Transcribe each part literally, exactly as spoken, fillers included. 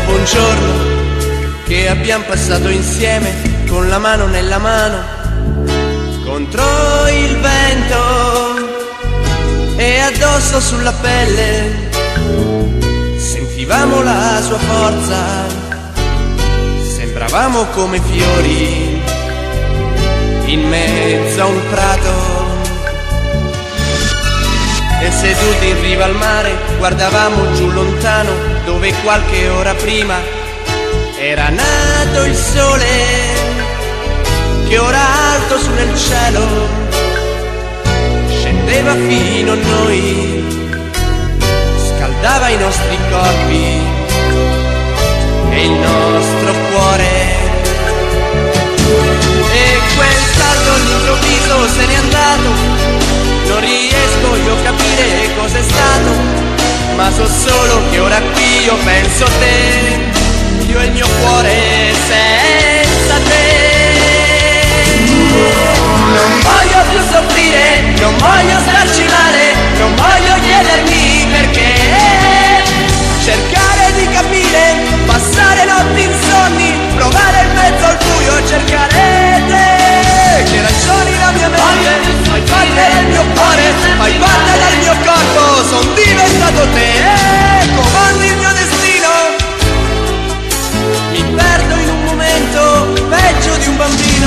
Dopo un giorno che abbiamo passato insieme, con la mano nella mano, contro il vento e addosso sulla pelle, sentivamo la sua forza, sembravamo come fiori in mezzo a un prato. E seduti in riva al mare guardavamo giù lontano, dove qualche ora prima era nato il sole, che ora alto su nel cielo scendeva fino a noi, scaldava i nostri corpi e il nostro cuore. E quel salto all'improvviso se n'è andato, non riesco io a capire cos'è stato, ma so solo che ora qui io penso a te, io e il mio cuore senza te. Non voglio più soffrire, non voglio starci male, non voglio chiedermi perché, cercare di capire, passare notti insonni, provare in mezzo al buio e cercare te. Che ragioni la mia mente, fai parte del mio cuore, fai parte del mio corpo, son diventato te, comandi il mio destino. Mi perdo in un momento, peggio di un bambino,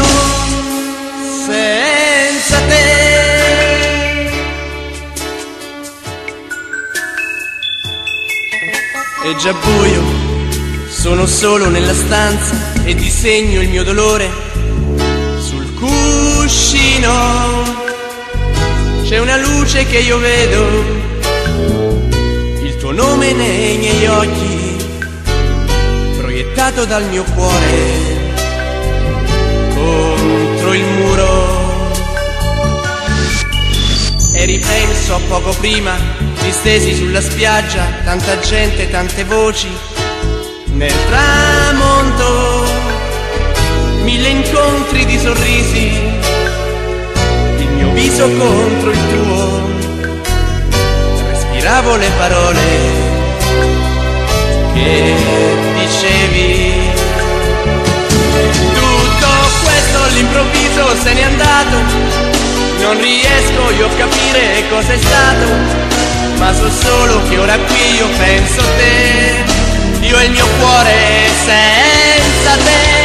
senza te. È già buio, sono solo nella stanza e disegno il mio dolore sul cuscino. C'è una luce che io vedo, il tuo nome nei miei occhi, proiettato dal mio cuore contro il muro. E ripenso a poco prima, distesi sulla spiaggia, tanta gente, tante voci, nel tramonto, mille incontri di sorrisi, il mio viso contro il tuo, respiravo le parole che dicevi. Tutto questo all'improvviso se n'è andato, non riesco io a capire cos'è stato, ma so solo che ora qui io penso a te, io e il mio cuore senza te.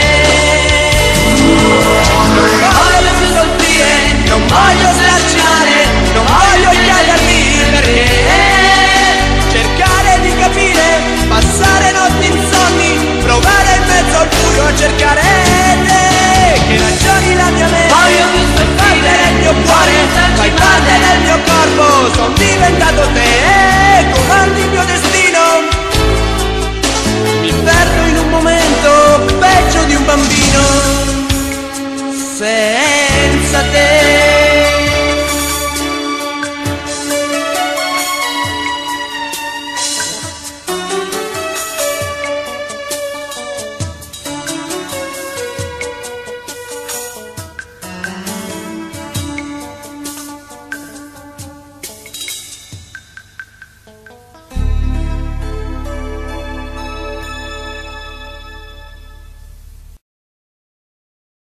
Non voglio più soffrire, non voglio starci male, non voglio chiedermi perché, cercare di capire, passare notti insonni, provare in mezzo al buio a cercare te. Che ragioni la mia mente, fai parte del mio cuore, fai parte del mio corpo, son diventato te.